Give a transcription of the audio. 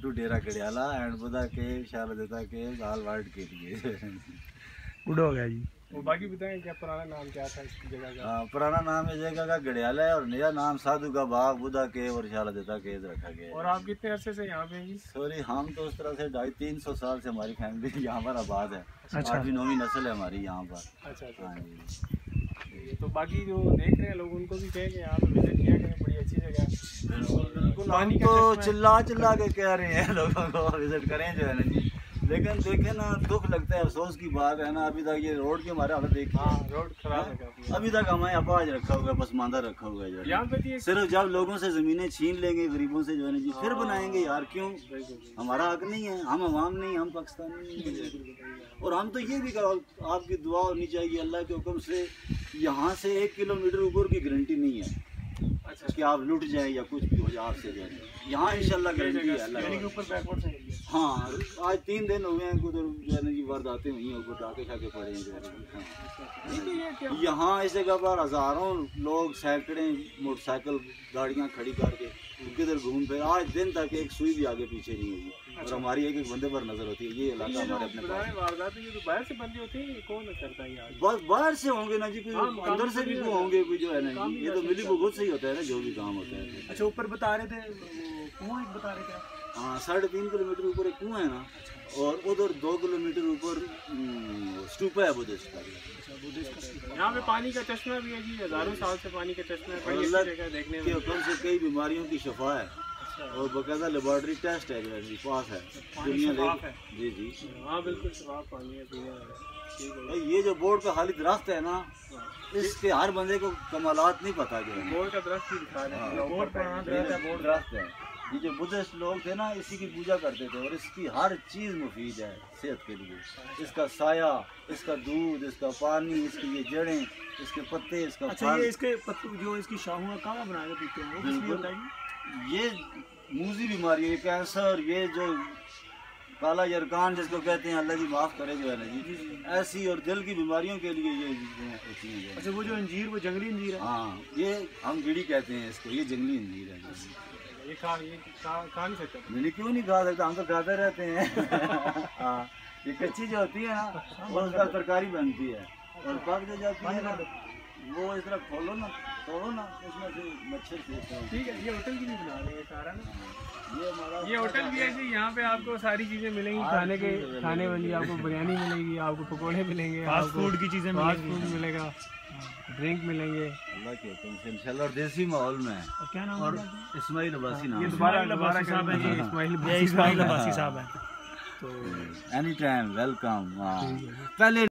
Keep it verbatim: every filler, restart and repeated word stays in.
To Dera Gadiyala and Budha cave, Shaldeta cave, all world के लिए good हो गया जी। वो बाकी बताएं क्या पुराना नाम क्या था इसकी जगह का? हाँ, पुराना नाम इस जगह का गड़ियाला है और नया नाम साधु का बाग, बुधा केव और शालदेता केव रखा गया है। और आप कितने अरसे से यहाँ पे हैं जी? सॉरी, हम तो उस तरह से ढाई तीन सौ साल से हमारी फैमिली यहाँ पर आबाद है। अच्छा। आठवीं नौवीं नस्ल है हमारी यहाँ पर। अच्छा अच्छा। हाँ जी। तो बाकी जो देख रहे हैं लोग उनको भी कहें कि यहाँ पे विजिट किया करें, बड़ी अच्छी जगह है। बिल्कुल, पानी हम का तो चश्मा है। चिल्ला चिल्ला के कह रहे हैं लोगों को विजिट करें जो है ना जी, लेकिन देखे ना दुख लगता है, अफसोस की बात है ना, अभी तक ये रोड की हमारे हालत देखिए। हाँ, रोड खराब है काफी। अभी तक हमारे अपाज रखा हुआ है, पसमानदा रखा हुआ है जो है। यहाँ पे भी एक- सिर्फ जब लोगों से जमीनें छीन लेंगे गरीबों से जो है ना जी, फिर बनाएंगे यार, क्यों? हमारा हक नहीं है, हम अवाम नहीं, हम पाकिस्तानी नहीं है। और हम तो ये भी कहो, आपकी दुआ होनी चाहिए अल्लाह के हुक्म से, यहाँ से एक किलोमीटर ऊपर की गारंटी नहीं है अच्छा कि आप लुट जाए या कुछ भी हो जाए आपसे जो है। यहाँ इंशाल्लाह गारंटी है अल्लाह के की। ऊपर बैकवर्ड है। हाँ, आज तीन दिन हो गए हैं उधर जो है ना जी वारदातें हुई हैं, ऊपर टाके शाके पड़े हैं जो है ना। नहीं तो ये क्या? यहाँ इस जगह पर हजारों लोग सैकड़े मोटरसाइकिल गाड़ियाँ खड़ी करके किधर घूम फिर, आज दिन तक एक सुई भी आगे पीछे नहीं हुई। और हमारी एक एक बंदे पर नजर होती है। ये इलाका हमारे अपने पास। वारदात ये तो बाहर से बंदे होते हैं, ये कौन करता है यहाँ? बस बाहर से होंगे ना जी, कोई हाँ, अंदर से भी कोई होंगे कोई जो है ना काम जी, भी ये तो ऐसे मिली भुगत से ही होता है ना जो भी काम होता है। अच्छा, ऊपर बता रहे थे कुआं एक बता रहे थे। हाँ, साढ़े तीन किलोमीटर ऊपर एक कुआं है ना, और उधर दो किलोमीटर ऊपर स्टूपा है बुद्धिस्ट का। यहाँ पे पानी का चश्मा भी है जी, हजारों साल से पानी का चश्मा है, और बड़ी अल्लाह अच्छी जगह है देखने के में। हुक्म से कई बीमारियों की शफा है और बाकायदा लेबॉर्ट्री टेस्ट है जो है जी, पास है दुनिया शफाफ ले। है। जी जी। हाँ बिल्कुल शफाफ पानी है पीने वाला। ठीक है। भाई ये जो बोर्ड का खाली दरख्त है ना, इसके हर बंदे को कमालात नहीं पता जो है। बोर्ड का दरख्त भी दिखा रहे हैं। हाँ, बोर्ड पुराना ये दरख्त जो है। बोर्ड दरख्त है, ये जो बुद्धिस्ट लोग थे ना इसी की पूजा करते थे और इसकी हर चीज़ मुफीद है सेहत के लिए। इसका साया, इसका दूध, इसका पानी, इसकी ये जड़ें, इसके पत्ते, इसका अच्छा, फल। ये इसके पत्तू जो इसकी शाहों का कावा बना के पीते हैं, वो किस लिए होता है जी? ये मूजी बीमारी है, कैंसर, ये जो काला यरकान जिसको कहते हैं, अल्लाह जी माफ़ करे जो है ना जी, ऐसी और दिल की बीमारियों के लिए ये होती हैं। अच्छा, वो जो अंजीर, वो जंगली अंजीर है। हाँ, ये हम गिड़ी कहते हैं इसको, ये जंगली अंजीर है। ये खा ये खा खा नहीं सकता। मैंने क्यों नहीं खा सकता, हम तो खाते रहते हैं। हाँ, ये कच्ची जो होती है ना, वो उसका तरकारी बनती है और पक जो जाती है ना, वो इस तरह खोलो ना, तोड़ो ना, उसमें से मच्छर से। ठीक है, ये होटल की भी बना रहे हैं सारा ना। ये हमारा ये होटल भी है जी, यहाँ पे आपको सारी चीजें मिलेंगी खाने के, खाने वाली आपको बिरयानी मिलेगी, आपको पकोड़े मिलेंगे, फास्ट फूड की चीजें फास्ट मिलेंगी। फूड मिलेगा, ड्रिंक मिलेंगे। अल्लाह के हुक्म से इंशाल्लाह और देसी माहौल में है। और क्या नाम और है आपका? इस्माइल अब्बासी नाम ये है। दोबारा इस्माइल दोबारा अब्बासी साहब हैं ये जी। इस्माइल ये इस्माइल अब्बासी साहब हैं। Any time welcome. पहले